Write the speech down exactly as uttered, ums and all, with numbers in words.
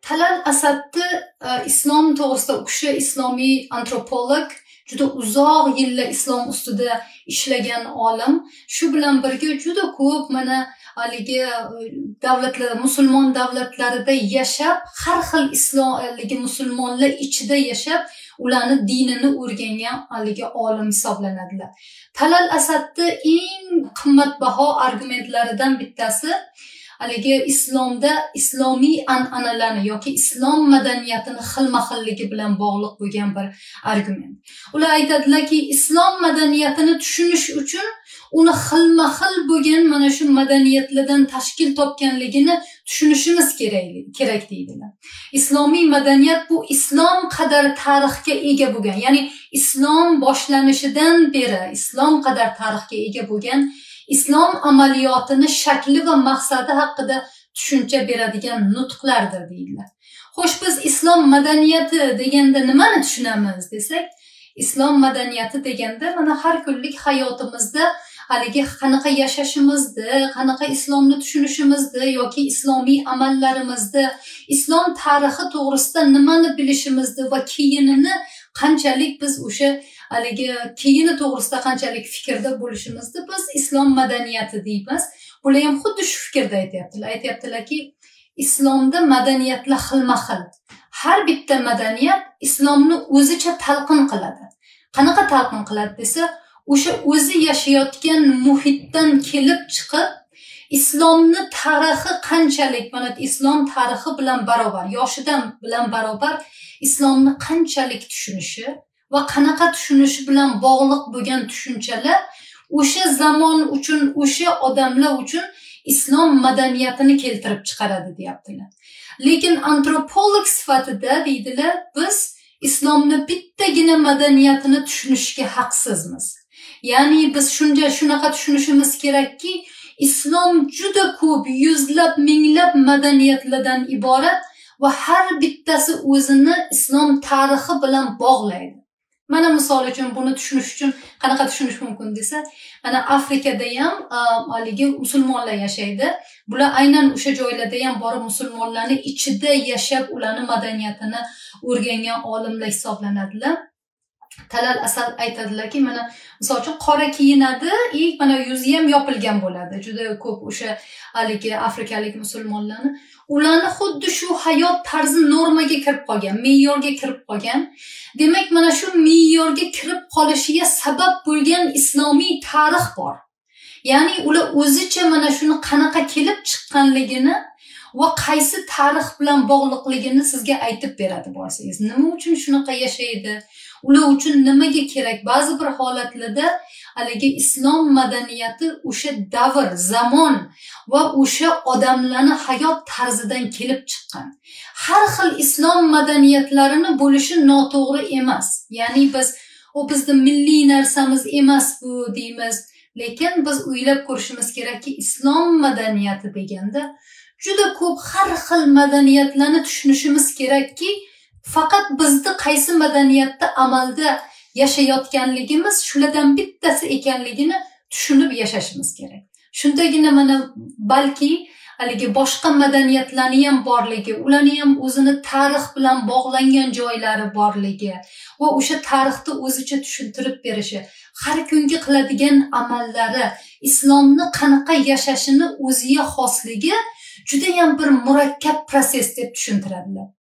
Talal Asadni islom to'g'risida o'qishi, islomiy antropolog, juda uzoq yillar islom ustida ishlagan olim. Shu bilan birga juda ko'p mana haligi davlatlar, musulmon davlatlarida yashab, har xil islomligi musulmonlar ichida yashab, ularni dinini o'rgangan haligi olim hisoblanadilar. Talal Asadni eng qimmatbaho argumentlaridan bittasi haligi islomda islomiy an'analarni yoki islom madaniyatini xilma-xilligi bilan bog'liq bo'lgan bir argument. Ular aytadilarki, islom madaniyatini tushunish uchun uni xilma-xil bo'lgan mana shu madaniyatlardan tashkil topganligini tushunishimiz kerak kerak deydilar. Islomiy madaniyat bu islom qadar tarixga ega bo'lgan, ya'ni islom boshlanishidan beri islom qadar tarixga ega bo'lgan, islom amaliyotini shakli va maqsadi haqida tushuncha beradigan nutqlardir deydilar. Xo'sh, biz islom madaniyati deganda nimani tushunamiz desak, islom madaniyati deganda mana har kunlik hayotimizda haligi qanaqa yashashimizni, qanaqa islomni tushunishimizni yoki islomiy amallarimizda, islom tarixi to'g'risida nimani bilishimizni va keyinini qanchalik biz o'sha haligi keyini to'g'risida qanchalik fikrda bo'lishimizni biz islom madaniyati deymiz. Bular ham xuddi shu fikrda aytyaptilar. Aytyaptilarki, islomda madaniyatlar xilma-xil. Har bitta madaniyat islomni o'zicha talqin qiladi. Qanaqa talqin qiladi desa, o'sha o'zi yashayotgan muhitdan kelib chiqib, islomni tarixi qanchalik, mana islom tarixi bilan barobar, yoshidan bilan barobar islomni qanchalik tushunishi va qanaqa tushunishi bilan bog'liq bo'lgan tushunchalar o'sha zamon uchun, o'sha odamlar uchun islom madaniyatini keltirib chiqaradi deyaptilar. Lekin antropolog sifatida deydilar, biz islomni bittagina madaniyatini tushunishga haqsizmiz. Ya'ni biz shuncha shunaqa tushunishimiz kerakki, islom juda ko'p, yuzlab, minglab madaniyatlardan iborat va har bittasi o'zini islom tarixi bilan bog'laydi. Mana misol uchun buni tushunish uchun qanaqa tushunish mumkin desa, mana Afrikada ham haligi musulmonlar yashaydi. Bular aynan o'sha joylarda ham borib musulmonlarni ichida yashab, ularning madaniyatini o'rgangan olimlar hisoblanadilar. Talal Asad aytadilarki, mana misol uchun qora kiyinadi, ilk mana yuzi ham yopilgan bo'ladi. Juda ko'p o'sha haligi afrikalik musulmonlarni, ularni xuddi shu hayot tarzi normaga kirib qolgan, me'yorga kirib qolgan. Demak, mana shu me'yorga kirib qolishiga sabab bo'lgan islomiy tarix bor. Ya'ni ular o'zicha mana shuni qanaqa kelib chiqqanligini va qaysi tarix bilan bog'liqligini sizga aytib beradi borsangiz. Nima uchun shunaqa yashaydi? Ular uchun nimaga kerak? Ba'zi bir holatlarda haligi islom madaniyati o'sha davr, zamon va o'sha odamlarning hayot tarzidan kelib chiqqan. Har xil islom madaniyatlarini bo'lishi noto'g'ri emas. Ya'ni biz o bizning milliy narsamiz emas bu deymiz. Lekin biz o'ylab ko'rishimiz kerakki, islom madaniyati deganda juda ko'p har xil madaniyatlarni tushunishimiz kerakki, faqat bizni qaysi madaniyatda amalda yashayotganligimiz shulardan bittasi ekanligini tushunib yashashimiz kerak. Shundagina mana balki haligi boshqa madaniyatlarning ham borligi, ularning ham o'zini tarix bilan bog'langan joylari borligi va o'sha tarixni o'zicha tushuntirib berishi, har kungi qiladigan amallari, islomni qanaqa yashashini o'ziga xosligi juda ham bir murakkab proses deb tushuntiradilar.